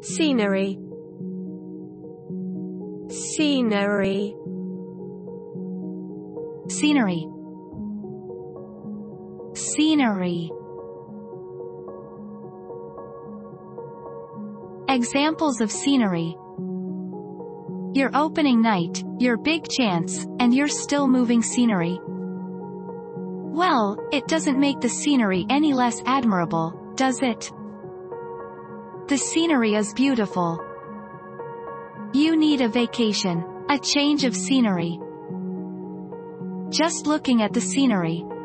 Scenery. Scenery. Scenery. Scenery. Examples of scenery: your opening night, your big chance, and your still moving scenery. Well, it doesn't make the scenery any less admirable, does it? The scenery is beautiful. You need a vacation, a change of scenery. Just looking at the scenery,